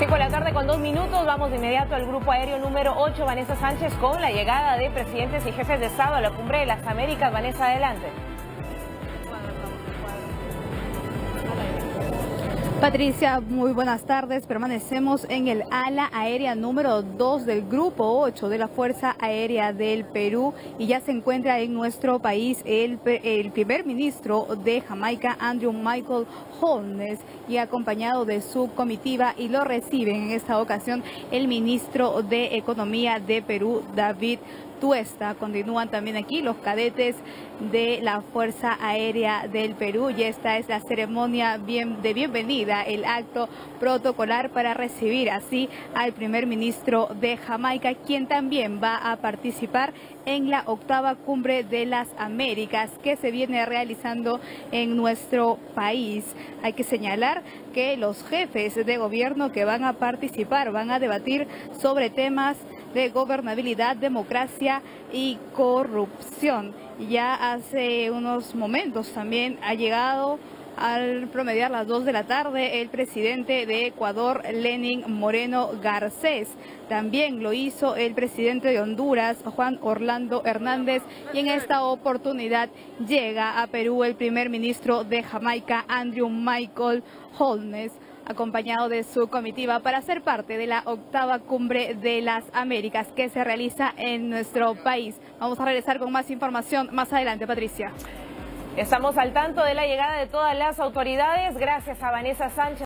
5 de la tarde con 2 minutos, vamos de inmediato al grupo aéreo número 8, Vanessa Sánchez, con la llegada de presidentes y jefes de Estado a la Cumbre de las Américas. Vanessa, adelante. Patricia, muy buenas tardes. Permanecemos en el ala aérea número 2 del grupo 8 de la Fuerza Aérea del Perú y ya se encuentra en nuestro país el primer ministro de Jamaica, Andrew Michael Holness, y acompañado de su comitiva, y lo reciben en esta ocasión el ministro de Economía de Perú, David Tuesta. Continúan también aquí los cadetes de la Fuerza Aérea del Perú y esta es la ceremonia de bienvenida, el acto protocolar para recibir así al primer ministro de Jamaica, quien también va a participar en la 8ª Cumbre de las Américas que se viene realizando en nuestro país. Hay que señalar que los jefes de gobierno que van a participar van a debatir sobre temas de gobernabilidad, democracia y corrupción. Ya hace unos momentos también ha llegado, al promediar las 2 de la tarde, el presidente de Ecuador, Lenín Moreno Garcés. También lo hizo el presidente de Honduras, Juan Orlando Hernández, y en esta oportunidad llega a Perú el primer ministro de Jamaica, Andrew Michael Holness, acompañado de su comitiva para ser parte de la 8ª Cumbre de las Américas que se realiza en nuestro país. Vamos a regresar con más información más adelante, Patricia. Estamos al tanto de la llegada de todas las autoridades. Gracias a Vanessa Sánchez.